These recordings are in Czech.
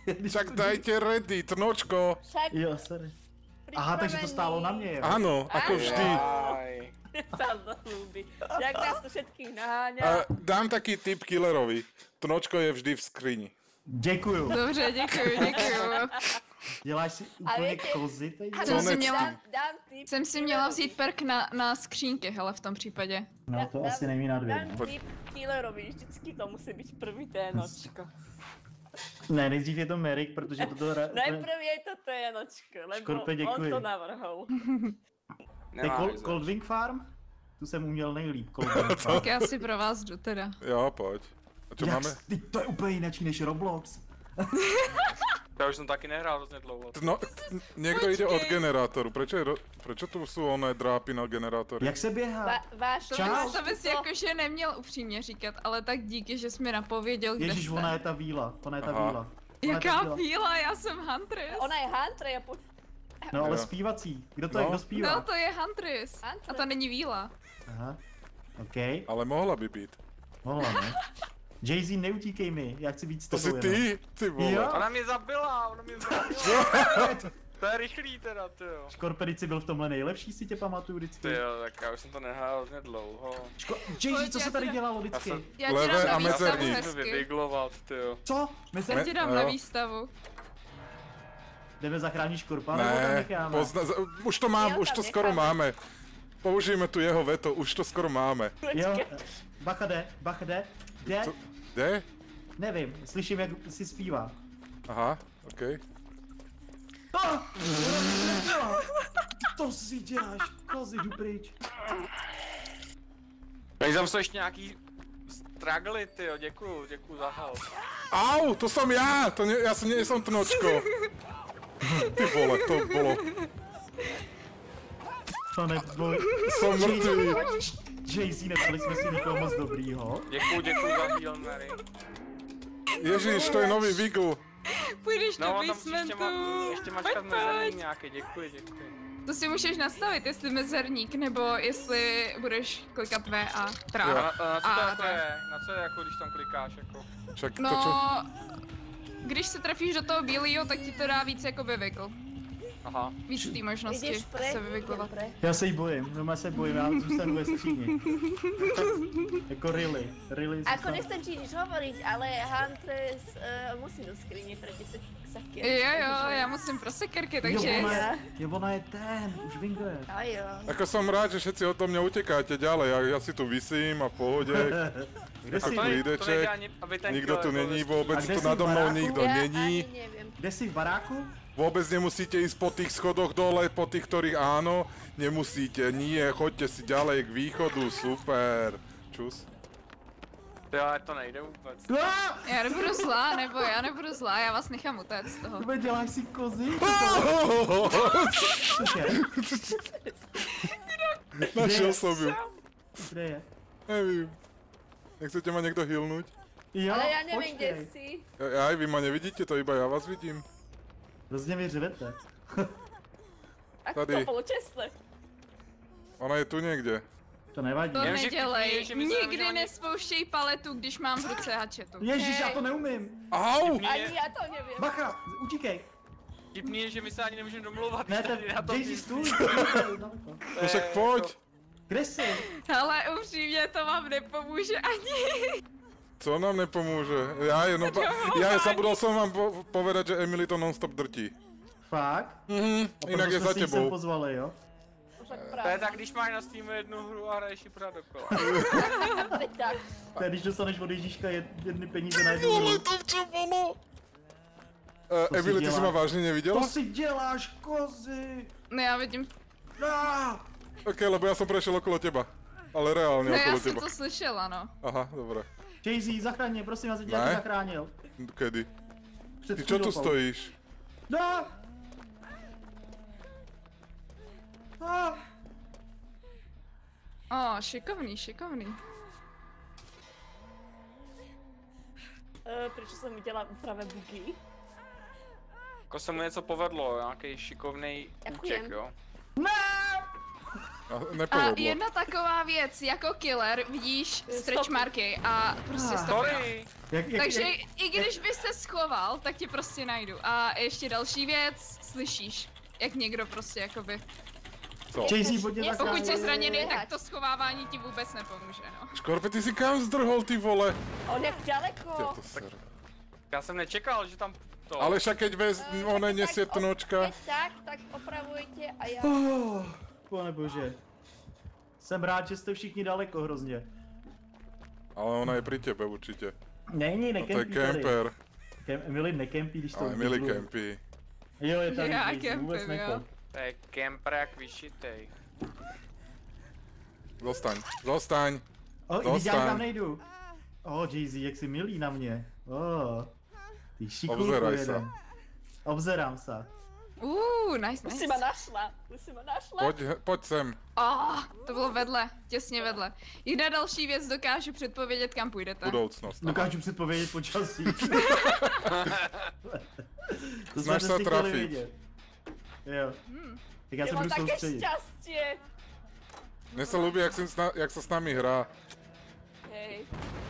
Však dajte ready, trnočko. Však Jo, sorry. Aha, takže to stálo na mě, jo? Áno, ako vždy. sa zalúbi. Jak nás to všetkých naháňa. Dám taký tip killerovi. Trnočko je vždy v skrini. Děkuju. Dobře, děkuju. Děláš si A úplně viete- kozy teď? Dám tip. Jsem si měla vzít perk na skřínky, hele, v tom případě. No to asi nejmí na dvě. Dám tip killerovi, vždycky to musí byť prvý ténočko. Ne, nejdřív je to Merrick, protože toto... Najprv je to ténočko, lebo Škorpe, on děkuji. to navrhol. To je Coldwing Farm? Tu jsem uměl nejlíp, Coldwing Farm. Tak já si pro vás jdu teda. Jo, poď. A čo máme? To je úplně jináčí než Roblox. Já už jsem taky nehrál hrozně dlouho. No, niekto ide od generátoru. Prečo tu sú oné drápy na generátory? Jak se běhá? Váš To bys jakože neměl upřímně říkat, ale tak díky, že jsi mi napověděl, kde Ježíš, jste. ona je ta víla. Ona je ta Aha. víla. Jaká víla, já jsem Huntress. Ona je Hunter, No ale Jo. zpívací. Kdo to je, No. kdo zpívá? No to je Huntress. A to není víla. Aha. OK. Ale mohla by byť. Mohla, ne? Jay-Z, neutíkej mi, já chci být s To tebou si jenom. ty vole. Jo? Ona mě zabila. To je rychlý teda, tyjo. Škorpedici byl v tomhle nejlepší, si tě pamatuju vždycky. Tyjo, tak já už jsem to nehrál hrozně dlouho. Jay-Z, co se tady dělalo vždycky? Já ti Levé dám a na výstavu mezerník. Musím hezky. vyviglovat, tyjo. Co? Já ti dám jo. na výstavu. Jdeme zachránit škorpa, nebo tam Ne, necháme? už to mám, Jo, už tam to skoro necháme. máme. Použijeme tu jeho veto, už to skoro máme. Jo, bacha jde, jde? Co? Kde? Nevím, slyším, jak si zpívá. Aha, okej. To si děláš, kozy, jdu pryč. Tady tam jsou ještě nějaký struggly, tyjo, děkuju za help. Au, to som ja! Ja som trnočko. Ty vole, to bolo... To neboj. Som mŕtvý. Jay-Z, nepali jsme si nikoho moc dobrýho. Děkuju za heal, Mary. Ježiš, to je nový Wiggle. Půjdeš do No, on tam musíš basementu. ještě mačkat mezerník nějaký, děkuji. To si můžeš nastavit, jestli mezerník, nebo jestli budeš klikat V a Jo. trá. Na co to A, jako je? Na co je jako, když tam klikáš jako? Však to čo... No, když se trefíš do toho bílého, tak ti to dá víc jako vyvigl. Aha. Víc té možnosti Ideš pre, se vyviglovat. idem pre. Já se jí bojím, no se bojím, já zůstanu ve skříni. Jako really Ako zůstanu. nechcem ti nič hovoriť, ale Huntress musí do skrine pre 10 sakier. Jo, já musím pro sekerky, takže... Ona je ten, už vím, kdo je. A jo. Ako som rád, že všetci od mňa utekáte ďalej, ja si tu visím a v pohode. Kde Ako jsi? klídeček, nikto tu není, vôbec A kde tu si nado v mnou baráku? nikto Ja není. ani neviem. Kde jsi v baráku? Vôbec nemusíte ísť po tých schodoch dole, po tých, ktorých áno, nemusíte, nie, choďte si ďalej k východu, super. Čus. Jo, to nejde vůbec. Já nebudu zlá, nebo já nebudu zlá, já vás nechám utéct z toho. Tebe děláš si kozy? Cože? Našiel som ju. Kde je? Nevím. Nechcete ma niekto healnúť? Jo, Ale ja neviem, kde počkej. si. Aj vy ma nevidíte, to iba ja vás vidím. Hrozně mi řvete. Ako Tady. to bolo čestné. Ona je tu niekde. To nevadí. To Jenže nedělej, vtipný je, že my jsme nikdy neměli- nespouštěj paletu, když mám v ruce hačetu. Ježíš, já to neumím. Au! Ani ja to neviem. Bacha, utíkej. Vtipný je, že my se ani nemůžeme domlouvat. Ne, tady na ten tom Jay-Z stůj. No však poď. Kde jsi? Ale upřímně to vám nepomůže ani. Co nám nepomôže? Ja zabudol som vám povedať, že Emily to non-stop drtí. Fakt? Inak je za Sem tebou. pozvali, jo? Však To je práve. tak, když máš na Steamu jednu hru a hraješ ji pořád dokola. Tak. To je, když dostaneš od Ježíška jedny peníze na jednu hru. to čo bolo? si Emily, ty si dělá? ma vážne nevidela? To si děláš, kozy! No já vidím, Ok, lebo ja som prešiel okolo teba. Ale reálne no já okolo jsem teba. to slyšela, no. Aha, dobré. Jay-Z, zachraň mě, prosím vás, já Ne. tě zachránil. Kedy? Před Ty čo tu chvíľou. stojíš? No! O, šikovný, šikovný. Prečo som videla práve bugy? Jako se mu něco povedlo, nějaký šikovnej Ďakujem. úček, jo. Ne! A A nepovedlo. jedna taková věc, jako killer vidíš stretch marky a prostě stopka. Sorry. Takže i když bys se schoval, tak tě prostě najdu. A ještě další věc, slyšíš, jak někdo prostě jakoby... Co? Jay-Z, pojď mě Pokud jsi zachránit. zraněný, tak to schovávání ti vůbec nepomůže, no. Škorpe, ty si kam zdrhol, ty vole? On jak daleko? Tě to ser. Já jsem nečekal, že tam to... Ale však keď ona nesie tnočka. Keď tak opravujte a já... Pane bože. Jsem rád, že jste všichni daleko hrozně. Ale ona je pri tebe určite. Není, No to je nekempí tady. kemper. Emily nekempí, když to Ale Emily udělá. kempí. Jo, je tady Já Jay-Z, vůbec kempím, jo. nekemp. To je kemper jak vyšitej. Zostaň, zostaň. Vidíš, já Dostaň. tam nejdu. Jay-Z, jak jsi milý na mě. Ty šikulku Obzeraj jeden. sa. Obzerám se. Nice, Už si nice. ma našla. Už si ma našla. Poď sem. To bylo vedle, těsně vedle. Jedna další věc, dokážu předpovědět, kam půjdete. Budoucnost. Dokážu předpovědět počasí. To Snaž jsme se přesně chtěli trafit. vědět. Jo. Tak já Ja se mám budu také soustředit. šťastie. Mne sa ľúbi, jak sa s nami hrá. Hej,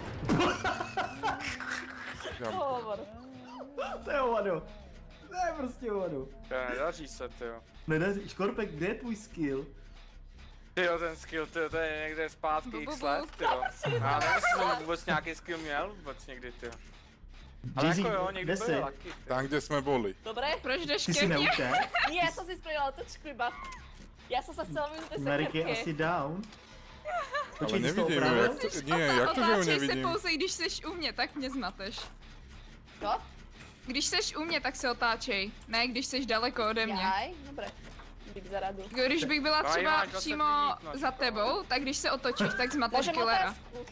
Ja, to hovor. To je hovado. To je prostě hovado. To nedaří se, tyjo. Nedaří. Škorpek, kde je tvůj skill? Tyjo, ten skill, tyjo, to je někde zpátky x Bu. let, tyjo. Já nevím, jestli jsem vůbec nějaký skill měl vůbec někdy, tyjo. Ale Jay-Z, jako jo, kde někdy jsi? byly laky, tyjo. tam, kde sme boli. Dobre? Proč jdeš Ty ke si mně? neutek? Nie, ja som si spravila točku iba. Ja som sa chcela vyhnúť tej Merrick je asi sekerke. down. Ale Počkej, ty jsi to nevidím ju, opravil? jak to, nie, jak to, že ju Otáčej se nevidím? pouze, když seš u mě, tak mě zmateš. Čo? Když seš u mě, tak se otáčej, ne když seš daleko ode mě. Jaj, dobre. Dík za radu. Když bych byla No, třeba máš 20 přímo minut, no, za to tebou, tak když se otočíš, tak zmateš Môžem killera. otázku?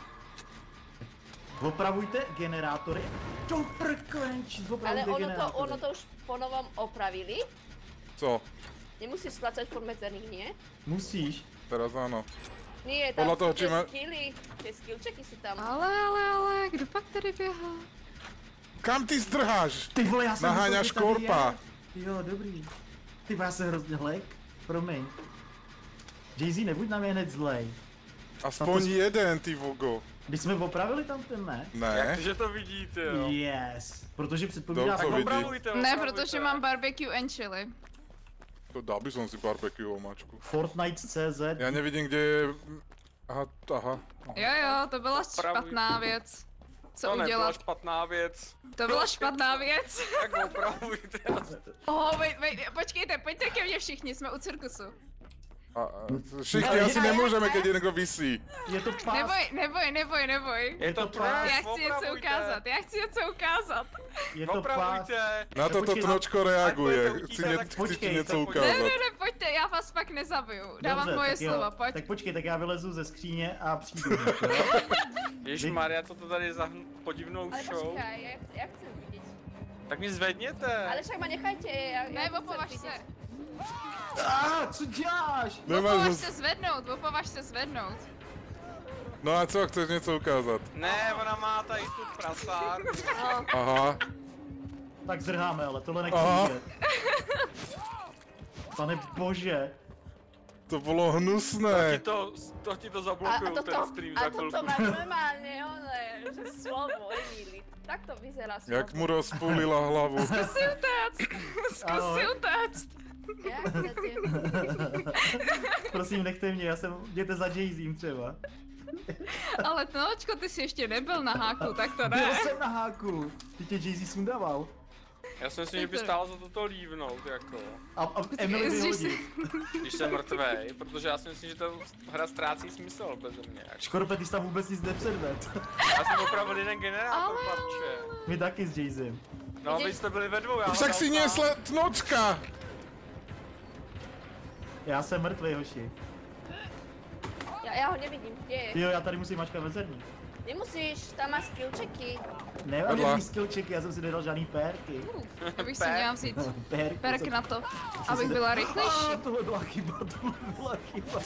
Opravujte generátory. To prklenč, Ale opravujte generátory. ono to už po novom opravili. Co? Nemusíš stlačať furt medzerník, nie? Musíš. Teraz áno. Nie, tam Podľa toho, sú či tie ma- skilly. Tie skillčeky sú tam. Ale, kdo pak tady běhá? Kam ty zdrháš? Ty vole, já jsem Naháňaš myslel, že tady korpa. je. Jo, dobrý. Ty vole, já jsem hrozně hlek. Promiň. Jay-Z, nebuď na mě hned zlej. Aspoň jeden, ty vogo. Když jsme opravili tam ten, ne? Jak Ne? to, že to vidíte, jo. Yes. Protože předpovídá... Dobře, Tak vidí. opravujte, Ne, protože mám barbecue and chili. To dal by som si barbecue omáčku. Fortnite.cz. Ja nevidím, kde je... Aha. Jo, to byla Opravuj. špatná věc. Co To nebyla udělat? špatná věc. To byla špatná věc. Tak opravujte. Wait, počkejte, pojďte ke mně všichni, jsme u cirkusu. Všichni asi nemôžeme, keď je niekto vysí. Je to pás. Neboj. Je to to pás, Já chci něco ukázat, Je to pás. Opravujte. Na toto Počkej, tnočko reaguje. Chci Počkej, ti niečo tak ukázať. Ne, pojďte, já vás pak nezabiju. Dávám Dobře, moje tak jo. slova, pojď. Tak počkej, tak já vylezu ze skříně a přijdu. Ježišmarja, co to tady za podivnou Ale show. počkaj, ja chcem vidieť. Tak mi zvedněte. Ale však ma nechajte, ja Ne, chcem opovaž vidieť. se. Co děláš? Nemáš Opovaž ho... se zvednout. No a co, chceš niečo ukázať? Ne, ona má tady tu prasárnu. No, Aha. Tak zrháme, ale tohle Aha. nechci vidět. Pane bože. To bolo hnusné. To ti to a zablokujú ten toto, stream a za toto chvíľku. má normálne, že slovo, Emily. Tak to vyzerá slovo. Jak mu rozpúlila hlavu. Zkus si utéct. Jak chcete? Prosím, nechte mě, jděte za Jay-Zím třeba. Ale Tnočko, ty jsi ještě nebyl na háku, tak to Byl ne. jsem na háku. Ty tě Jay-Z sundával. Já si myslím, že by stálo za toto lívnout, jako. A Emily vyhodit. Když jsem mrtvej, protože já si myslím, že ta hra ztrácí smysl beze mě. Jako. Škorpe, ty jsi tam vůbec nic nepředved. Já jsem opravil jeden generátor, parče. My taky s Jay-Zem. No, vy jste byli ve dvou, já Však si nesle tnočka. Já jsem mrtvý, hoši. Ja ho nevidím, kde je? Jo, já tady musím mačkat mezerník. Nemusíš, tam máš skillčeky. Ne, Vedla. ani skillčeky, já jsem si nedal žádný pérky. To bych si měla vzít Pérky. perk na to, abych byla rychlejší. Tohle byla chyba, tohle byla chyba.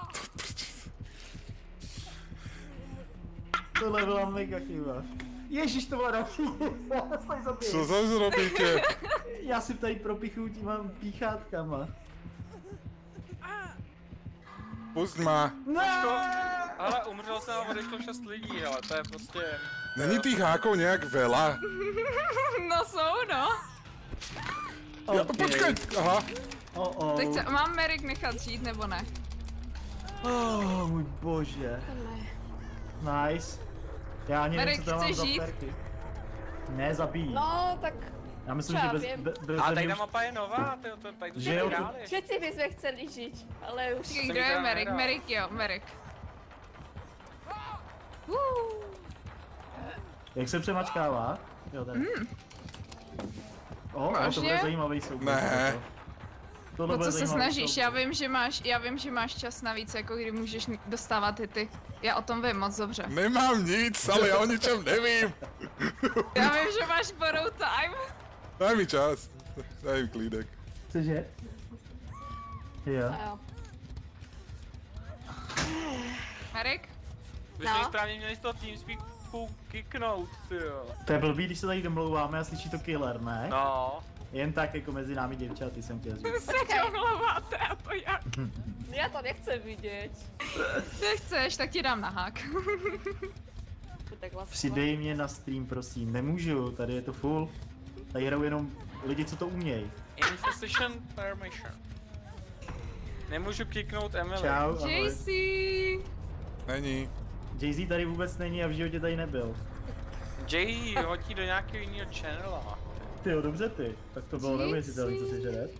Tohle byla mega chyba. Ježíš, to byla další. Já se tady zabiju. Co zase robíte? Já si tady propichuju těma píchátkama. Pusť ma. Ale umřel jsem a odešlo 6 lidí, ale to je prostě... Není tých hákov nejak veľa? No jsou, no. Ja, počkaj, aha. Tak mám Merrick nechat žít, nebo ne? Oh, můj bože. Nice. Já ani nevím, Merrick, co tam mám chceš za žít? perky. Ne, zabíjí. No, tak Já myslím, čo že ja bez, viem. bez A mě tady už... ta mapa je nová, to tady to Že jo, se to- hráli. všetci by sme chceli žiť, ale už... Počkej, Jsem kdo je teda Merrick? nehrál. Merrick, jo, Merrick. Jak se přemačkává? Jo, tady. Ale to bude Vážně? zajímavý souboj. Ne. Tohle Po bude co se zajímavý snažíš? souboj. Já vím, že máš čas navíc, jako kdy můžeš dostávat hity. Já o tom vím moc dobře. Nemám nic, ale ja o ničom nevím. Já vím, že máš borrow time. Daj mi čas. Daj mi klídek. Cože? Jo. Jo. Merrick? Vy No. jste správně měli z toho TeamSpeaku kicknout, tyjo. To je blbý, když se tady domlouváme a slyší to killer, ne? No. Jen tak jako mezi námi děvčaty jsem chtěl říct. Se domlouváte a to jak? Ja to nechcem vidieť. Nechceš, tak ti dám na hák. Tak vlastne. Přidej mě na stream, prosím. Nemůžu, tady je to full. Tady hrajou jenom lidi, co to umějí. Infestation permission. Nemůžu kicknout Emily. Čau, ahoj. JC! Není. Jay-Z tady vůbec není a v životě tady nebyl. Jay hodí do nějakého jiného channela. Ty jo, dobře ty. Tak to bylo Jay-Z. neuvěřitelné, co si žere.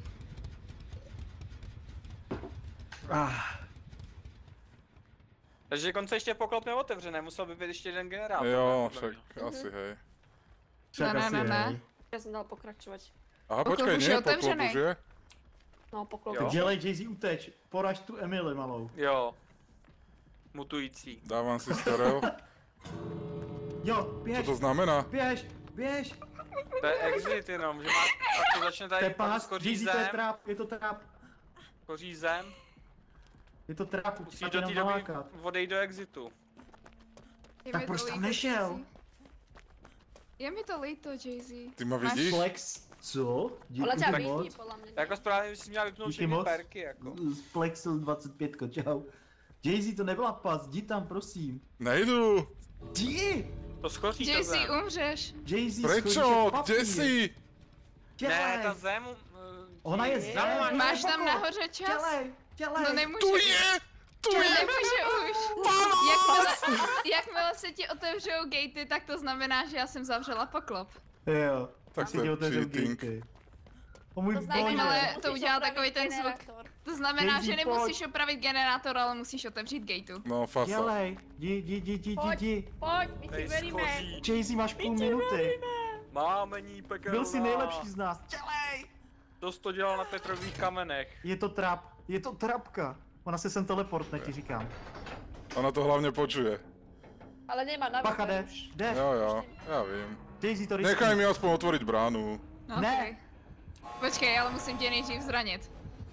Takže konce ještě poklop neotevřené, musel by být ještě jeden generátor. Jo, podle však mě. asi hej. Však Ne, asi ne, ne. hej. Ja som dal pokračovať. Aha, Poklop počkaj, už nie je je poklop otevřený. už je? No, poklop. Jo. Dělej Jay-Z uteč, poraž tu Emily malou. Jo. Mutující. Dávam si starého. Jo, Co běž, to znamená? běž, běž. To je exit jenom, že má, pak to začne To je tady pás, skoří Jay-Z to je zem, trap, je to trap. skoří zem, Je to trap, musíš musíš do jenom té doby nalákat. odejít do exitu. Je Tak mi proč to tam líto, nešel? JC. Je mi to líto, Jay-Z. Ty ma Máš vidíš? Flex, co? Ona ťa Díky vidí, moc. podľa mňa. Jako správně bys měl vypnout Díky všechny moc. perky, jako. Flexil 25, čau. Jay-Z to nebyla pas, jdi tam prosím. Nejdu. Jdi! To skoří ta JC, zem. umřeš. Jay-Z Prečo? Kde si? Ne, ta zem... Ona je Jay- zem. Máš tam nahoře čas? Dělej, dělej. No nemůže. Tu je! Tu je! Nemůže už. Jakmile se ti otevřou gatey, tak to znamená, že já jsem zavřela poklop. Jo, Tak si to je tě otevřel cheating. gatey. O můj To znamená, bože. Ale že to musíš udělá opravit takový ten zvuk. generátor. To znamená, Jay-Z, že nemusíš opravit generátor, ale musíš otevřít gateu. No, fasa. Dělej, jdi. Poď, my ti Tady veríme. skoří. Jay-Z máš půl minuty. Máme ní pekelná. Byl jsi nejlepší z nás. Dělej! Dost to dělal na Petrových kamenech. Je to trapka. Ona se sem teleportne, ti říkám. Ona to hlavne počuje. Ale nemá na Pacha, jde, jde. Jo, ja vím. Jay-Z to riskuje. Nechaj mi aspoň otvoriť bránu. Ne. Okay. Počkej, ale musím tě nejdřív zranit.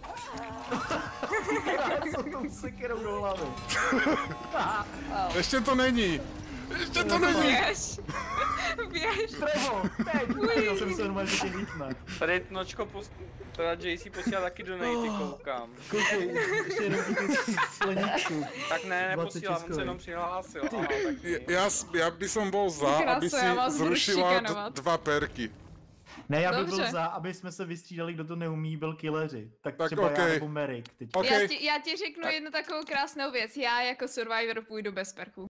Co tou sekerou do hlavy. Ešte to není. Ešte to není. Běž. Běž. Trevo, teď. Já jsem se normálně, že tě vítne. Tady Nočko teda JC posílá taky donate, koukám. Koukej, ještě jenom ty sleníčku. Tak ne, 20 neposílám, on se tiskový. jenom přihlásil. Aha, tak nie. Ja by som bol za, Krása, aby si ja vás budu zrušila šikanovat. 2 perky. Ne, já bych byl Dobře. za, aby jsme se vystřídali, kdo to neumí, byl killeři. Tak Tak třeba já okej. nebo Merrick teď. Ok. Já ti řeknu jednu takovou krásnou věc. Já jako survivor půjdu bez perků.